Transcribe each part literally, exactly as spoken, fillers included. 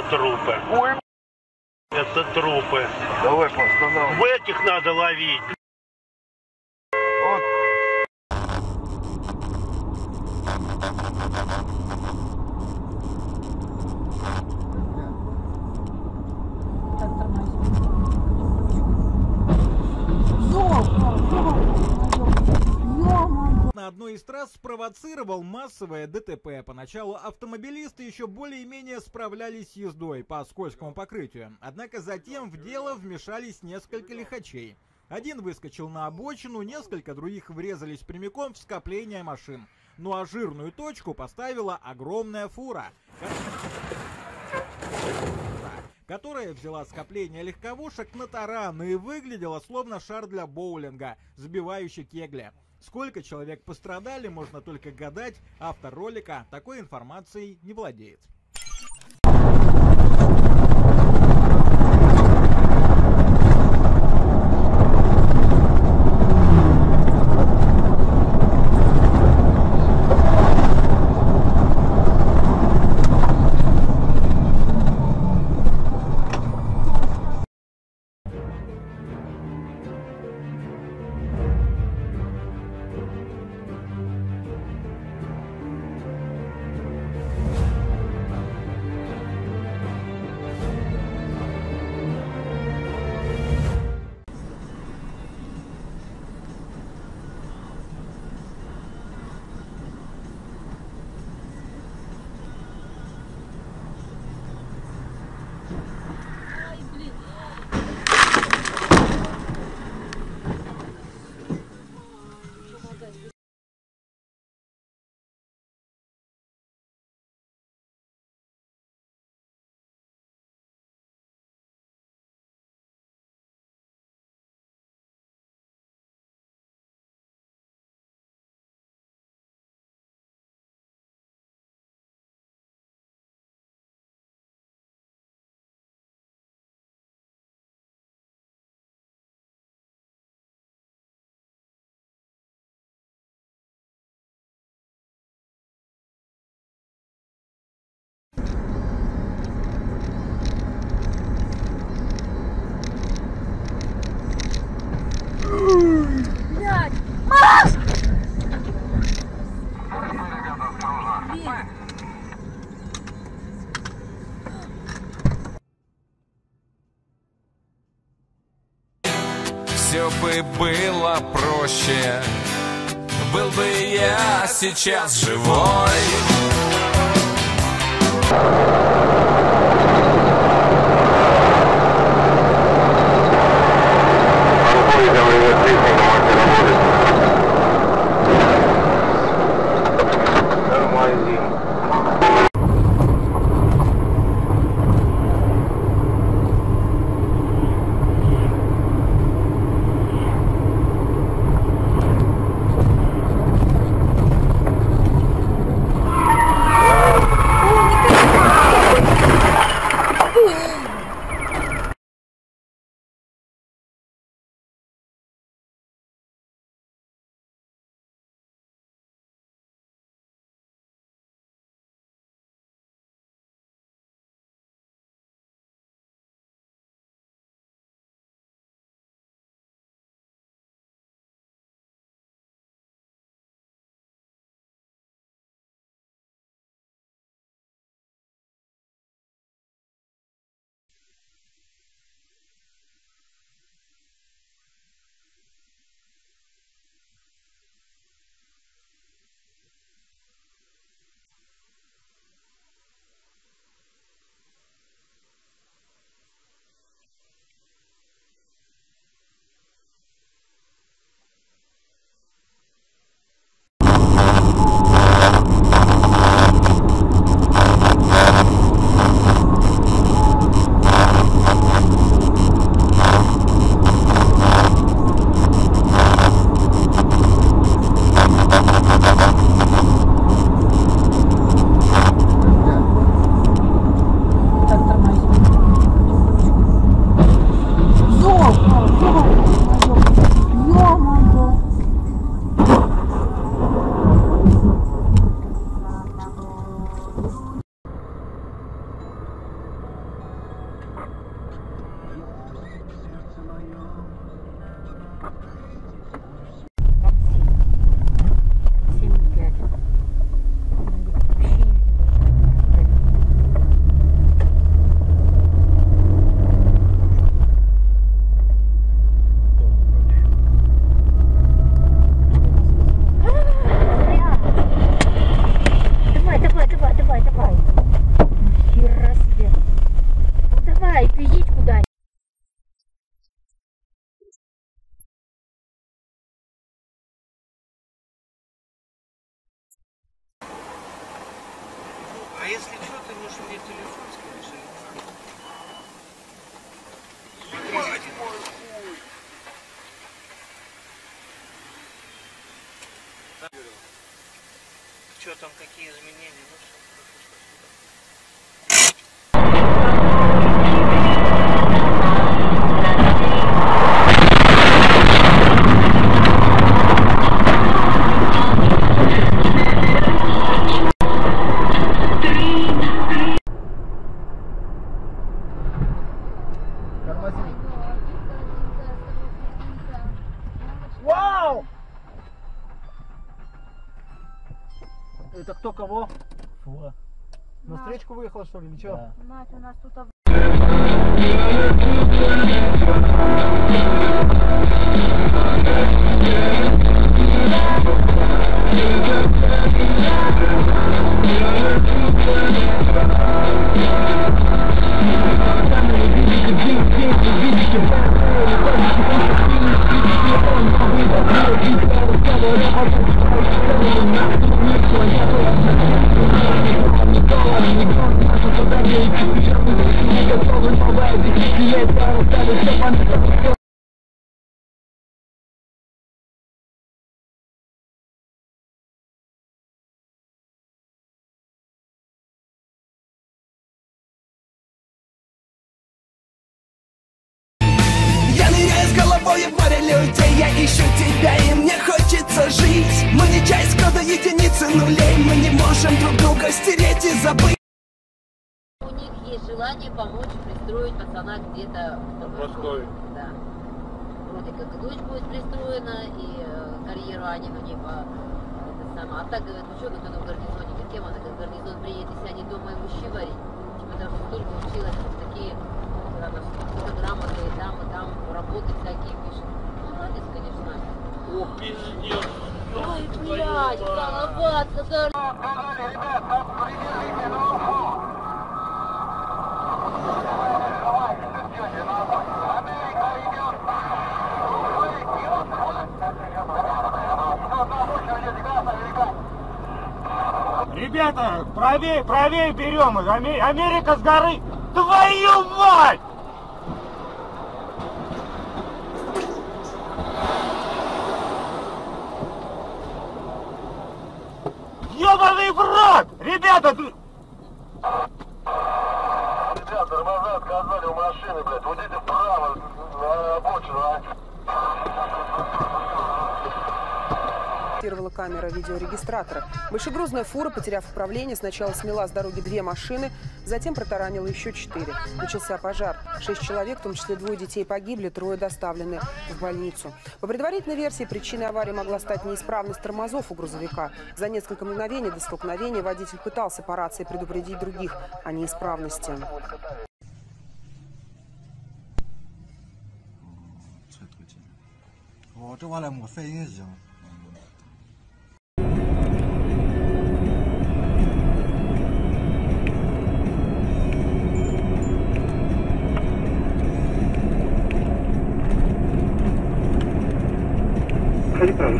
Это трупы. Ой, Это трупы. давай постановим. В этих надо ловить. Вот. На одной из трасс спровоцировал массовое ДТП. Поначалу автомобилисты еще более-менее справлялись с ездой по скользкому покрытию. Однако затем в дело вмешались несколько лихачей. Один выскочил на обочину, несколько других врезались прямиком в скопление машин. Ну а жирную точку поставила огромная фура, которая взяла скопление легковушек на таран и выглядела словно шар для боулинга, сбивающий кегли. Сколько человек пострадали, можно только гадать, автор ролика такой информацией не владеет. Все бы было проще, был бы я сейчас живой. Можешь мне телефон скинуть, или не надо? Мать мой хуй! Что там, какие изменения? Ну, всё, хорошо, спасибо. Вау! Это кто кого? Фура. На встречку выехала, что ли, или что? Да. Мать, у нас тут... Я ныряю с головой в море людей, я ищу тебя, и мне хочется жить. Мы не часть кода единицы нулей, мы не можем друг друга стереть и забыть. У них есть желание помочь пристроить пацана где-то в Москве. Да. Вроде как и дочь будет пристроена, и э, карьеру Анину не по... Это самое. А так, говорят, ну что, говорит, она в гарнизоне, говорит, кем она, говорит, в гарнизон приедет и сядет дома и мужчи варить. Типа, даже столько училась, вот такие, она сколько грамоты, и там, и там, работы всякие пишет. Ну, молодец, конечно. О, пиздец. Ой, блядь, колобатка, да. Ребята, правее, правее берем их. Америка с горы. Твою мать! Ёбаный в рот! Ребята! Ребят, тормоза отказали у машины, блядь. Уйдите вправо на обочину, а? Фиксировала камера видеорегистратора. Большегрузная фура, потеряв управление, сначала смела с дороги две машины, затем протаранила еще четыре. Начался пожар. Шесть человек, в том числе двое детей, погибли, трое доставлены в больницу. По предварительной версии, причиной аварии могла стать неисправность тормозов у грузовика. За несколько мгновений до столкновения водитель пытался по рации предупредить других о неисправности. Ходи право.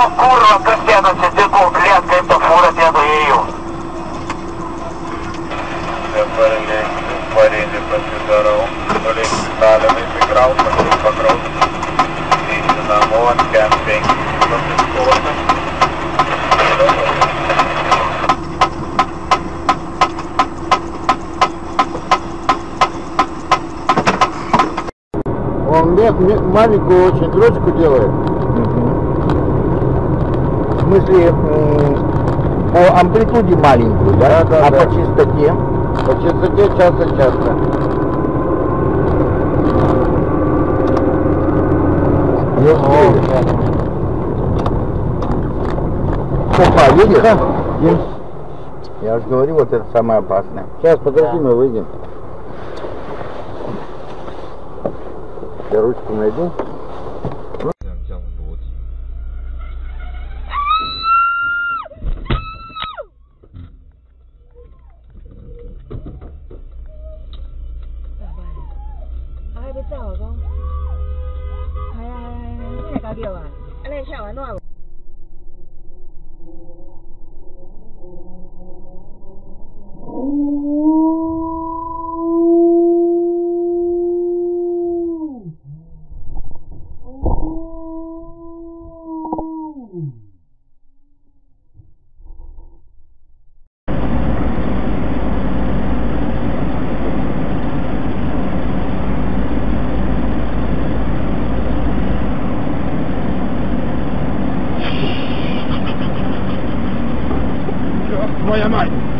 курва, кассета сидит, клетка, это фура, деду ее. Парили по дорогу, были Сталин играл, покров. И на мод, кемпинг, Он нет, маленькую очень дрочку делает. В смысле, по амплитуде маленькую, да? Да, да, а да. по частоте? По частоте часто-часто. Не успеешь. Опа, видишь? Дим? Я же говорю, вот это самое опасное. Сейчас, подожди, мы выйдем. Я ручку найду. Твоя мать!